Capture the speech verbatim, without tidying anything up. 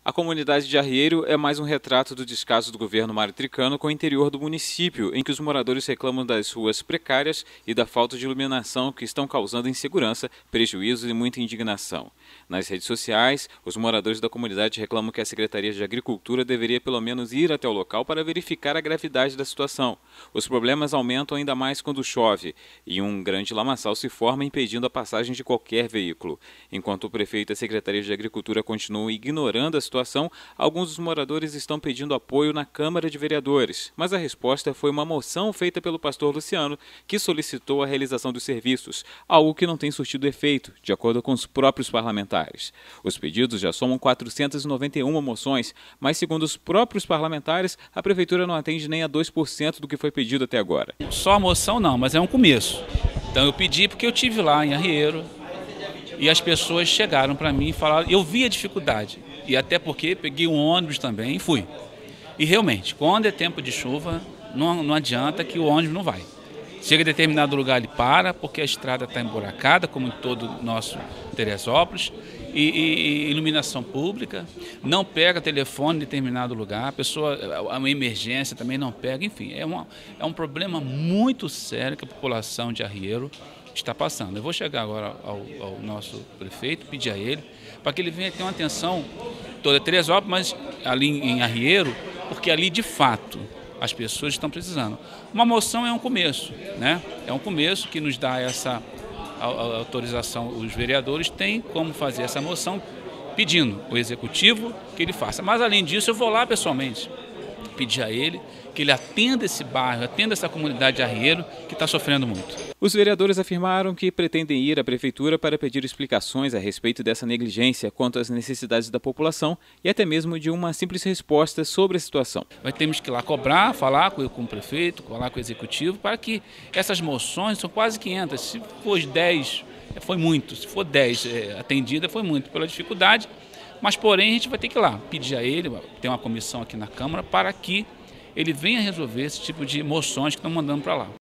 A comunidade de Arrieiro é mais um retrato do descaso do governo Mário Tricano com o interior do município, em que os moradores reclamam das ruas precárias e da falta de iluminação que estão causando insegurança, prejuízos e muita indignação. Nas redes sociais, os moradores da comunidade reclamam que a Secretaria de Agricultura deveria pelo menos ir até o local para verificar a gravidade da situação. Os problemas aumentam ainda mais quando chove e um grande lamaçal se forma impedindo a passagem de qualquer veículo. Enquanto o prefeito e a Secretaria de Agricultura continuam ignorando a situação, alguns dos moradores estão pedindo apoio na Câmara de Vereadores, mas a resposta foi uma moção feita pelo pastor Luciano, que solicitou a realização dos serviços, algo que não tem surtido efeito, de acordo com os próprios parlamentares. Os pedidos já somam quatrocentas e noventa e uma moções, mas segundo os próprios parlamentares, a prefeitura não atende nem a dois por cento do que foi pedido até agora. Só a moção não, mas é um começo. Então eu pedi porque eu tive lá em Arrieiro e as pessoas chegaram para mim e falaram, eu vi a dificuldade. E até porque peguei um ônibus também e fui. E realmente, quando é tempo de chuva, não, não adianta que o ônibus não vai. Chega a determinado lugar, ele para, porque a estrada está emburacada, como em todo o nosso Teresópolis, e, e, e iluminação pública, não pega telefone em determinado lugar, a pessoa, uma emergência também não pega, enfim, é, uma, é um problema muito sério que a população de Arrieiro está passando. Eu vou chegar agora ao, ao nosso prefeito, pedir a ele, para que ele venha ter uma atenção toda Teresópolis, mas ali em Arrieiro, porque ali de fato as pessoas estão precisando. Uma moção é um começo, né? É um começo que nos dá essa autorização. Os vereadores têm como fazer essa moção pedindo ao executivo que ele faça. Mas além disso, eu vou lá pessoalmente pedir a ele que ele atenda esse bairro, atenda essa comunidade de Arrieiro que está sofrendo muito. Os vereadores afirmaram que pretendem ir à prefeitura para pedir explicações a respeito dessa negligência quanto às necessidades da população e até mesmo de uma simples resposta sobre a situação. Nós temos que ir lá cobrar, falar com, com o prefeito, falar com o executivo, para que essas moções, são quase quinhentas, se for dez, foi muito, se for dez é, atendida, foi muito pela dificuldade, mas porém a gente vai ter que ir lá pedir a ele, tem uma comissão aqui na Câmara, para que ele venha resolver esse tipo de moções que estão mandando para lá.